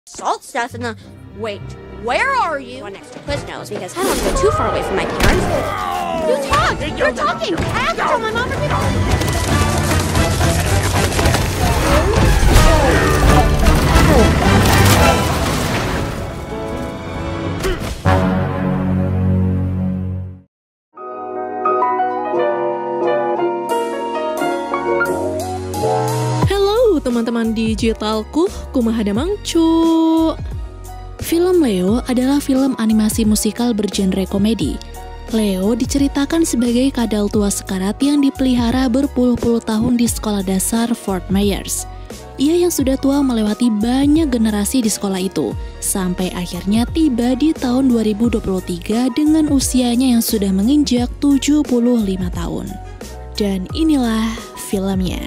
salt stuff in the... Wait, where are you? One extra push nose because I don't want to go too far away from my parents. You talk! You're talking! I have to tell my mom Halo teman-teman digitalku, kumaha damangcu. Film Leo adalah film animasi musikal bergenre komedi. Leo diceritakan sebagai kadal tua sekarat yang dipelihara berpuluh-puluh tahun di sekolah dasar Fort Myers. Ia yang sudah tua melewati banyak generasi di sekolah itu, sampai akhirnya tiba di tahun 2023 dengan usianya yang sudah menginjak 75 tahun. Dan inilah filmnya.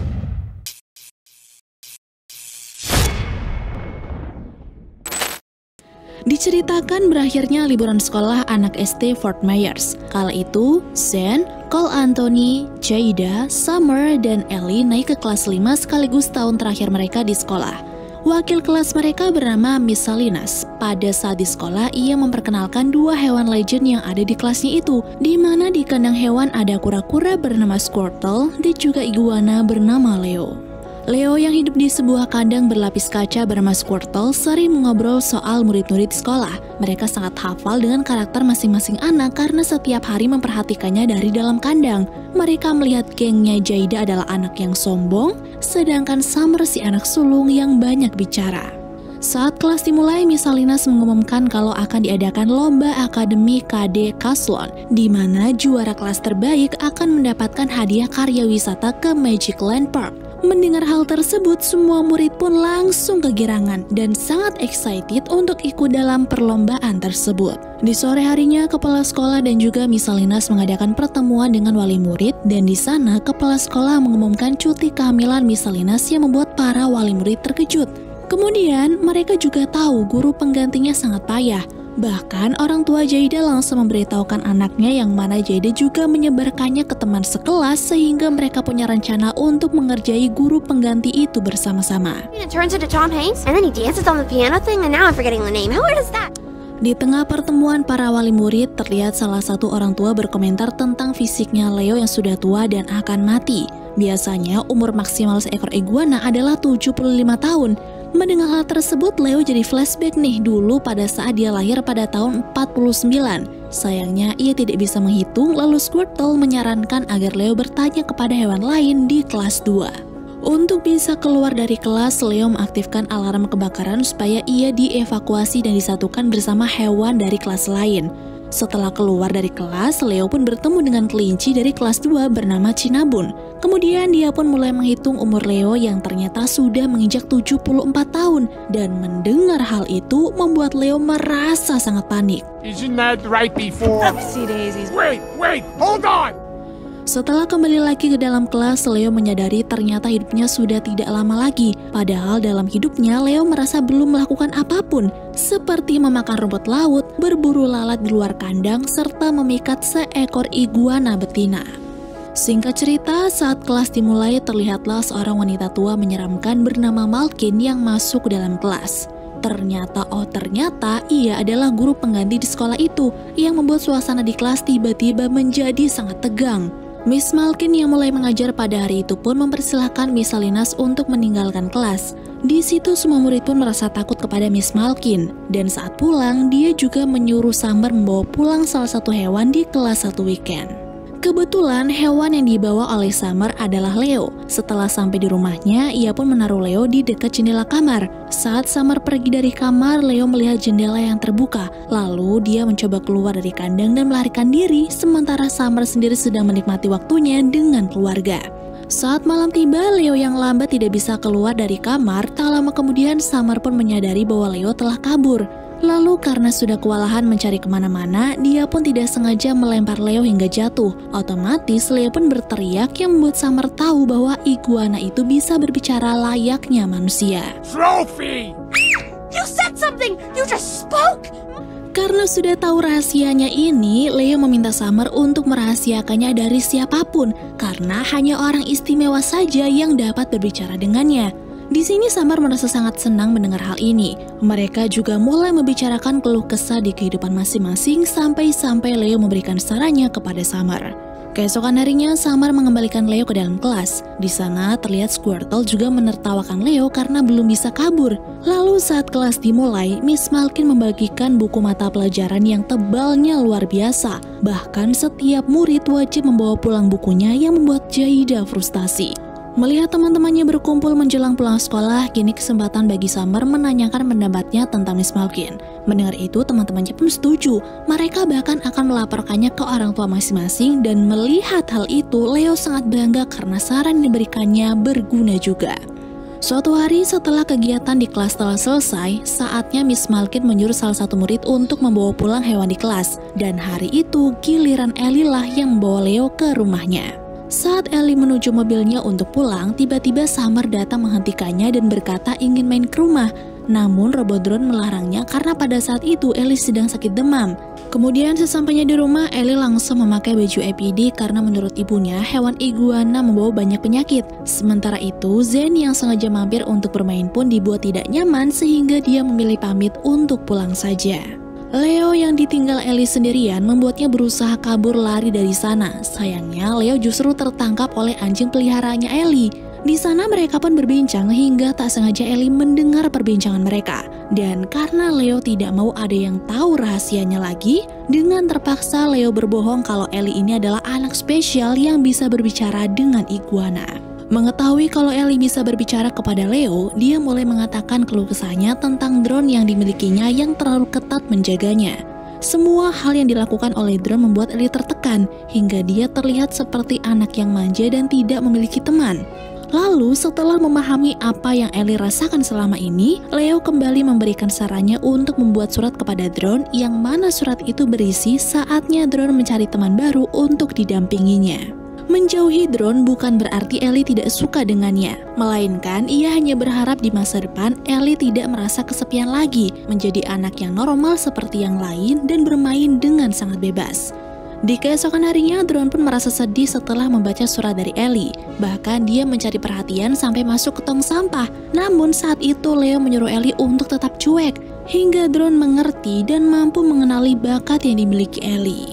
Diceritakan berakhirnya liburan sekolah anak SD Fort Myers. Kala itu, Zen, Cole Anthony, Jada, Summer, dan Ellie naik ke kelas 5 sekaligus tahun terakhir mereka di sekolah. Wakil kelas mereka bernama Miss Salinas. Pada saat di sekolah, ia memperkenalkan dua hewan legend yang ada di kelasnya itu, di mana di kandang hewan ada kura-kura bernama Squirtle dan juga iguana bernama Leo. Leo yang hidup di sebuah kandang berlapis kaca bernama Squirtle sering mengobrol soal murid-murid sekolah. Mereka sangat hafal dengan karakter masing-masing anak karena setiap hari memperhatikannya dari dalam kandang. Mereka melihat gengnya Jada adalah anak yang sombong, sedangkan Summer si anak sulung yang banyak bicara. Saat kelas dimulai, Miss Salinas mengumumkan kalau akan diadakan lomba akademi KD Kaslon, di mana juara kelas terbaik akan mendapatkan hadiah karya wisata ke Magic Land Park. Mendengar hal tersebut, semua murid pun langsung kegirangan dan sangat excited untuk ikut dalam perlombaan tersebut. Di sore harinya, kepala sekolah dan juga Miss Salinas mengadakan pertemuan dengan wali murid, dan di sana kepala sekolah mengumumkan cuti kehamilan Miss Salinas yang membuat para wali murid terkejut. Kemudian, mereka juga tahu guru penggantinya sangat payah. Bahkan orang tua Jada langsung memberitahukan anaknya yang mana Jada juga menyebarkannya ke teman sekelas sehingga mereka punya rencana untuk mengerjai guru pengganti itu bersama-sama. Di tengah pertemuan para wali murid, terlihat salah satu orang tua berkomentar tentang fisiknya Leo yang sudah tua dan akan mati. Biasanya umur maksimal seekor iguana adalah 75 tahun. Mendengar hal tersebut, Leo jadi flashback nih dulu pada saat dia lahir pada tahun 49. Sayangnya ia tidak bisa menghitung, lalu Squirtle menyarankan agar Leo bertanya kepada hewan lain di kelas 2. Untuk bisa keluar dari kelas, Leo mengaktifkan alarm kebakaran supaya ia dievakuasi dan disatukan bersama hewan dari kelas lain. Setelah keluar dari kelas, Leo pun bertemu dengan kelinci dari kelas 2 bernama Cinnabon. Kemudian dia pun mulai menghitung umur Leo yang ternyata sudah menginjak 74 tahun. Dan mendengar hal itu membuat Leo merasa sangat panik. Isn't that right before? Oopsie daisies. Wait, hold on! Setelah kembali lagi ke dalam kelas, Leo menyadari ternyata hidupnya sudah tidak lama lagi. Padahal dalam hidupnya, Leo merasa belum melakukan apapun, seperti memakan rumput laut, berburu lalat di luar kandang, serta memikat seekor iguana betina. Singkat cerita, saat kelas dimulai, terlihatlah seorang wanita tua menyeramkan bernama Malkin yang masuk ke dalam kelas. Ternyata ia adalah guru pengganti di sekolah itu, yang membuat suasana di kelas tiba-tiba menjadi sangat tegang. Miss Malkin yang mulai mengajar pada hari itu pun mempersilahkan Miss Salinas untuk meninggalkan kelas. Di situ semua murid pun merasa takut kepada Miss Malkin, dan saat pulang dia juga menyuruh Summer membawa pulang salah satu hewan di kelas satu weekend. Kebetulan hewan yang dibawa oleh Summer adalah Leo. Setelah sampai di rumahnya, ia pun menaruh Leo di dekat jendela kamar. Saat Summer pergi dari kamar, Leo melihat jendela yang terbuka. Lalu dia mencoba keluar dari kandang dan melarikan diri, sementara Summer sendiri sedang menikmati waktunya dengan keluarga. Saat malam tiba, Leo yang lambat tidak bisa keluar dari kamar. Tak lama kemudian, Summer pun menyadari bahwa Leo telah kabur. Lalu karena sudah kewalahan mencari kemana-mana, dia pun tidak sengaja melempar Leo hingga jatuh. Otomatis Leo pun berteriak yang membuat Summer tahu bahwa iguana itu bisa berbicara layaknya manusia. Trophy! You said something! You just spoke! Karena sudah tahu rahasianya ini, Leo meminta Summer untuk merahasiakannya dari siapapun, karena hanya orang istimewa saja yang dapat berbicara dengannya. Di sini Summer merasa sangat senang mendengar hal ini. Mereka juga mulai membicarakan keluh kesah di kehidupan masing-masing sampai Leo memberikan sarannya kepada Summer. Keesokan harinya, Summer mengembalikan Leo ke dalam kelas. Di sana terlihat Squirtle juga menertawakan Leo karena belum bisa kabur. Lalu saat kelas dimulai, Miss Malkin membagikan buku mata pelajaran yang tebalnya luar biasa. Bahkan setiap murid wajib membawa pulang bukunya yang membuat Jayda frustasi. Melihat teman-temannya berkumpul menjelang pulang sekolah, kini kesempatan bagi Summer menanyakan pendapatnya tentang Miss Malkin. Mendengar itu, teman-temannya pun setuju. Mereka bahkan akan melaporkannya ke orang tua masing-masing, dan melihat hal itu, Leo sangat bangga karena saran yang diberikannya berguna juga. Suatu hari setelah kegiatan di kelas telah selesai, saatnya Miss Malkin menyuruh salah satu murid untuk membawa pulang hewan di kelas. Dan hari itu, giliran Ellie lah yang membawa Leo ke rumahnya. Saat Ellie menuju mobilnya untuk pulang, tiba-tiba Summer datang menghentikannya dan berkata ingin main ke rumah. Namun Robodron melarangnya karena pada saat itu Ellie sedang sakit demam. Kemudian sesampainya di rumah, Ellie langsung memakai baju APD karena menurut ibunya hewan iguana membawa banyak penyakit. Sementara itu, Zen yang sengaja mampir untuk bermain pun dibuat tidak nyaman sehingga dia memilih pamit untuk pulang saja. Leo yang ditinggal Ellie sendirian membuatnya berusaha kabur lari dari sana. Sayangnya Leo justru tertangkap oleh anjing peliharaannya Ellie. Di sana mereka pun berbincang hingga tak sengaja Ellie mendengar perbincangan mereka. Dan karena Leo tidak mau ada yang tahu rahasianya lagi, dengan terpaksa Leo berbohong kalau Ellie ini adalah anak spesial yang bisa berbicara dengan iguana. Mengetahui kalau Ellie bisa berbicara kepada Leo, dia mulai mengatakan keluh kesahnya tentang drone yang dimilikinya yang terlalu ketat menjaganya. Semua hal yang dilakukan oleh drone membuat Ellie tertekan, hingga dia terlihat seperti anak yang manja dan tidak memiliki teman. Lalu setelah memahami apa yang Ellie rasakan selama ini, Leo kembali memberikan sarannya untuk membuat surat kepada drone, yang mana surat itu berisi saatnya drone mencari teman baru untuk didampinginya. Menjauhi drone bukan berarti Ellie tidak suka dengannya, melainkan ia hanya berharap di masa depan Ellie tidak merasa kesepian lagi, menjadi anak yang normal seperti yang lain dan bermain dengan sangat bebas. Di keesokan harinya, drone pun merasa sedih setelah membaca surat dari Ellie. Bahkan dia mencari perhatian sampai masuk ke tong sampah. Namun saat itu Leo menyuruh Ellie untuk tetap cuek, hingga drone mengerti dan mampu mengenali bakat yang dimiliki Ellie.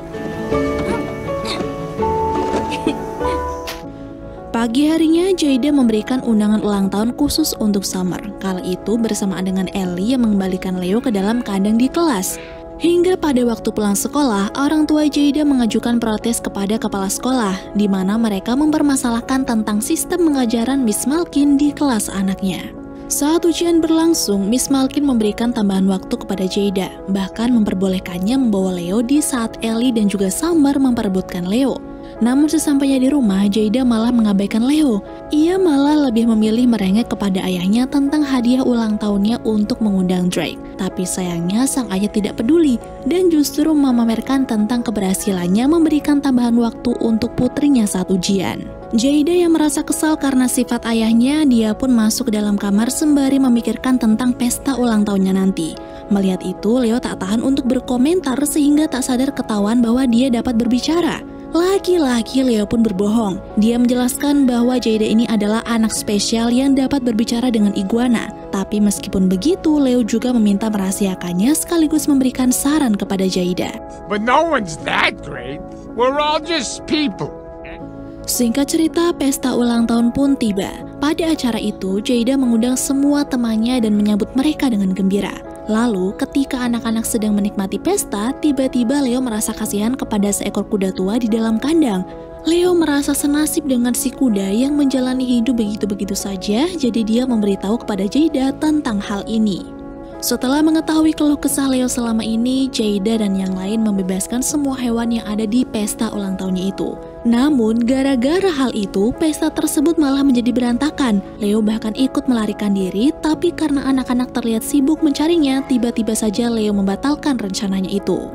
Pagi harinya, Jayda memberikan undangan ulang tahun khusus untuk Summer. Kala itu bersamaan dengan Ellie yang mengembalikan Leo ke dalam kandang di kelas. Hingga pada waktu pulang sekolah, orang tua Jayda mengajukan protes kepada kepala sekolah, di mana mereka mempermasalahkan tentang sistem pengajaran Miss Malkin di kelas anaknya. Saat ujian berlangsung, Miss Malkin memberikan tambahan waktu kepada Jayda, bahkan memperbolehkannya membawa Leo di saat Ellie dan juga Summer memperebutkan Leo. Namun sesampainya di rumah, Jayda malah mengabaikan Leo. Ia malah lebih memilih merengek kepada ayahnya tentang hadiah ulang tahunnya untuk mengundang Drake. Tapi sayangnya sang ayah tidak peduli dan justru memamerkan tentang keberhasilannya memberikan tambahan waktu untuk putrinya saat ujian. Jayda yang merasa kesal karena sifat ayahnya, dia pun masuk ke dalam kamar sembari memikirkan tentang pesta ulang tahunnya nanti. Melihat itu, Leo tak tahan untuk berkomentar sehingga tak sadar ketahuan bahwa dia dapat berbicara. Lagi-lagi Leo pun berbohong. Dia menjelaskan bahwa Jayda ini adalah anak spesial yang dapat berbicara dengan iguana. Tapi meskipun begitu, Leo juga meminta merahasiakannya sekaligus memberikan saran kepada Jayda. But no one's that great. We're all just people. Singkat cerita, pesta ulang tahun pun tiba. Pada acara itu, Jayda mengundang semua temannya dan menyambut mereka dengan gembira. Lalu, ketika anak-anak sedang menikmati pesta, tiba-tiba Leo merasa kasihan kepada seekor kuda tua di dalam kandang. Leo merasa senasib dengan si kuda yang menjalani hidup begitu-begitu saja, jadi dia memberitahu kepada Jayda tentang hal ini. Setelah mengetahui keluh kesah Leo selama ini, Jayda dan yang lain membebaskan semua hewan yang ada di pesta ulang tahunnya itu. Namun, gara-gara hal itu, pesta tersebut malah menjadi berantakan. Leo bahkan ikut melarikan diri, tapi karena anak-anak terlihat sibuk mencarinya, tiba-tiba saja Leo membatalkan rencananya itu.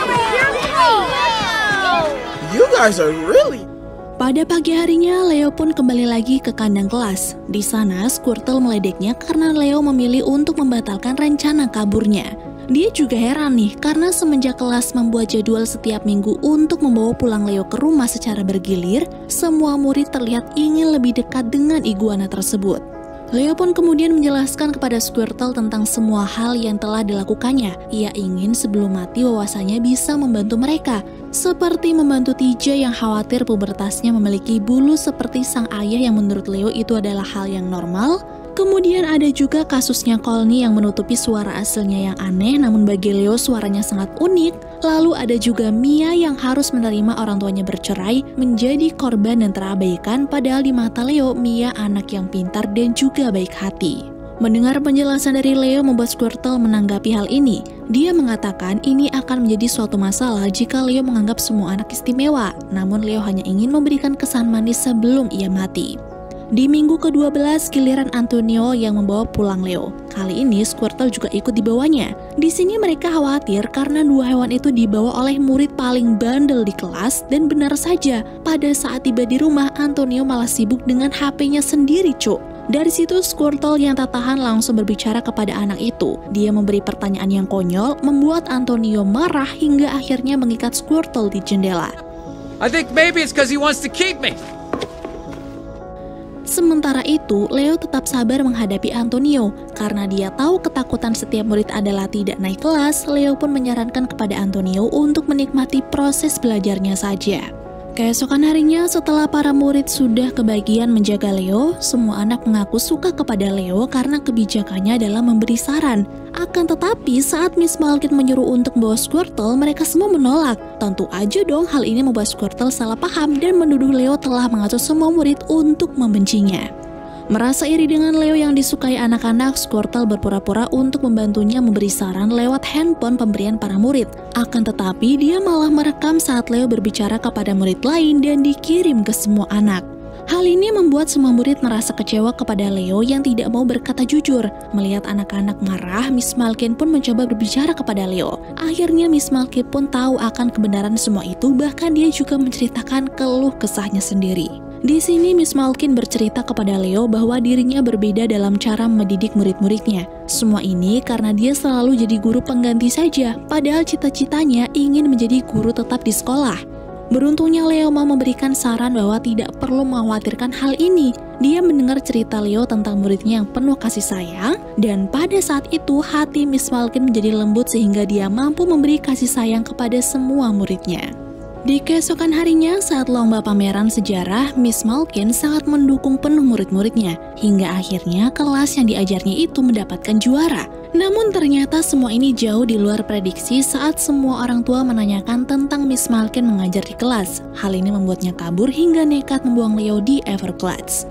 You guys are really... Pada pagi harinya, Leo pun kembali lagi ke kandang kelas. Di sana, Squirtle meledeknya karena Leo memilih untuk membatalkan rencana kaburnya. Dia juga heran nih, karena semenjak kelas membuat jadwal setiap minggu untuk membawa pulang Leo ke rumah secara bergilir, semua murid terlihat ingin lebih dekat dengan iguana tersebut. Leo pun kemudian menjelaskan kepada Squirtle tentang semua hal yang telah dilakukannya. Ia ingin sebelum mati wawasannya bisa membantu mereka, seperti membantu TJ yang khawatir pubertasnya memiliki bulu seperti sang ayah yang menurut Leo itu adalah hal yang normal. Kemudian ada juga kasusnya Colney yang menutupi suara aslinya yang aneh namun bagi Leo suaranya sangat unik. Lalu ada juga Mia yang harus menerima orang tuanya bercerai menjadi korban dan terabaikan, padahal di mata Leo, Mia anak yang pintar dan juga baik hati. Mendengar penjelasan dari Leo membuat Squirtle menanggapi hal ini. Dia mengatakan ini akan menjadi suatu masalah jika Leo menganggap semua anak istimewa, namun Leo hanya ingin memberikan kesan manis sebelum ia mati. Di minggu ke-12, giliran Antonio yang membawa pulang Leo. Kali ini Squirtle juga ikut dibawanya. Di sini mereka khawatir karena dua hewan itu dibawa oleh murid paling bandel di kelas, dan benar saja, pada saat tiba di rumah, Antonio malah sibuk dengan HP-nya sendiri, cuk. Dari situ Squirtle yang tak tahan langsung berbicara kepada anak itu. Dia memberi pertanyaan yang konyol, membuat Antonio marah hingga akhirnya mengikat Squirtle di jendela. I think maybe it's because he wants to keep me. Sementara itu, Leo tetap sabar menghadapi Antonio. Karena dia tahu ketakutan setiap murid adalah tidak naik kelas, Leo pun menyarankan kepada Antonio untuk menikmati proses belajarnya saja. Keesokan harinya, setelah para murid sudah kebagian menjaga Leo, semua anak mengaku suka kepada Leo karena kebijakannya dalam memberi saran. Akan tetapi, saat Miss Malkin menyuruh untuk membawa Squirtle, mereka semua menolak. Tentu aja dong hal ini membuat Squirtle salah paham dan menuduh Leo telah mengatur semua murid untuk membencinya. Merasa iri dengan Leo yang disukai anak-anak, Squirtle berpura-pura untuk membantunya memberi saran lewat handphone pemberian para murid. Akan tetapi, dia malah merekam saat Leo berbicara kepada murid lain dan dikirim ke semua anak. Hal ini membuat semua murid merasa kecewa kepada Leo yang tidak mau berkata jujur. Melihat anak-anak marah, Miss Malkin pun mencoba berbicara kepada Leo. Akhirnya Miss Malkin pun tahu akan kebenaran semua itu, bahkan dia juga menceritakan keluh kesahnya sendiri. Di sini Miss Malkin bercerita kepada Leo bahwa dirinya berbeda dalam cara mendidik murid-muridnya. Semua ini karena dia selalu jadi guru pengganti saja, padahal cita-citanya ingin menjadi guru tetap di sekolah. Beruntungnya Leo mau memberikan saran bahwa tidak perlu mengkhawatirkan hal ini. Dia mendengar cerita Leo tentang muridnya yang penuh kasih sayang, dan pada saat itu hati Miss Malkin menjadi lembut sehingga dia mampu memberi kasih sayang kepada semua muridnya. Di keesokan harinya, saat lomba pameran sejarah, Miss Malkin sangat mendukung penuh murid-muridnya, hingga akhirnya kelas yang diajarnya itu mendapatkan juara. Namun ternyata semua ini jauh di luar prediksi saat semua orang tua menanyakan tentang Miss Malkin mengajar di kelas. Hal ini membuatnya kabur hingga nekat membuang Leo di Everglades.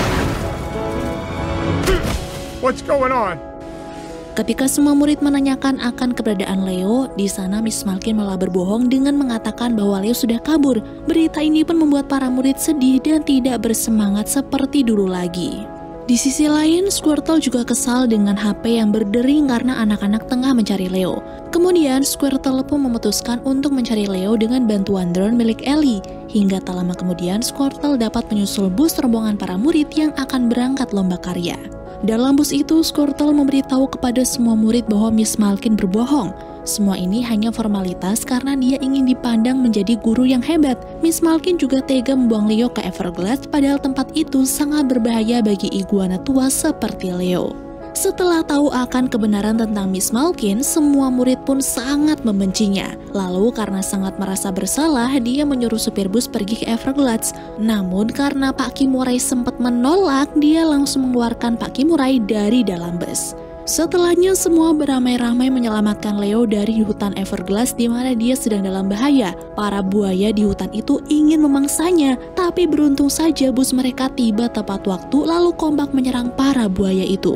What's going on? Ketika semua murid menanyakan akan keberadaan Leo, di sana Miss Malkin malah berbohong dengan mengatakan bahwa Leo sudah kabur. Berita ini pun membuat para murid sedih dan tidak bersemangat seperti dulu lagi. Di sisi lain, Squirtle juga kesal dengan HP yang berdering karena anak-anak tengah mencari Leo. Kemudian, Squirtle pun memutuskan untuk mencari Leo dengan bantuan drone milik Ellie. Hingga tak lama kemudian, Squirtle dapat menyusul bus rombongan para murid yang akan berangkat lomba karya. Dalam bus itu, Squirtle memberitahu kepada semua murid bahwa Miss Malkin berbohong. Semua ini hanya formalitas karena dia ingin dipandang menjadi guru yang hebat. Miss Malkin juga tega membuang Leo ke Everglades, padahal tempat itu sangat berbahaya bagi iguana tua seperti Leo. Setelah tahu akan kebenaran tentang Miss Malkin, semua murid pun sangat membencinya. Lalu karena sangat merasa bersalah, dia menyuruh supir bus pergi ke Everglades. Namun karena Pak Kimurai sempat menolak, dia langsung mengeluarkan Pak Kimurai dari dalam bus. Setelahnya semua beramai-ramai menyelamatkan Leo dari hutan Everglades di mana dia sedang dalam bahaya. Para buaya di hutan itu ingin memangsanya, tapi beruntung saja bus mereka tiba tepat waktu lalu kompak menyerang para buaya itu.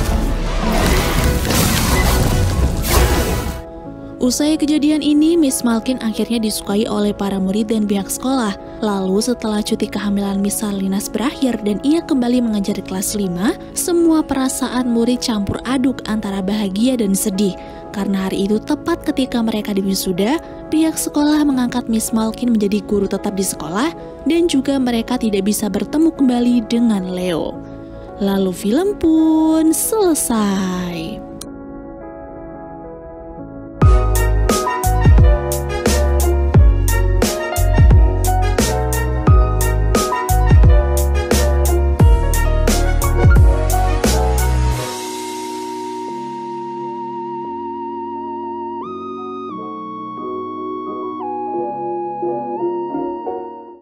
Usai kejadian ini, Miss Malkin akhirnya disukai oleh para murid dan pihak sekolah. Lalu setelah cuti kehamilan Miss Salinas berakhir dan ia kembali mengajar di kelas 5, semua perasaan murid campur aduk antara bahagia dan sedih. Karena hari itu tepat ketika mereka diwisuda, pihak sekolah mengangkat Miss Malkin menjadi guru tetap di sekolah dan juga mereka tidak bisa bertemu kembali dengan Leo. Lalu film pun selesai.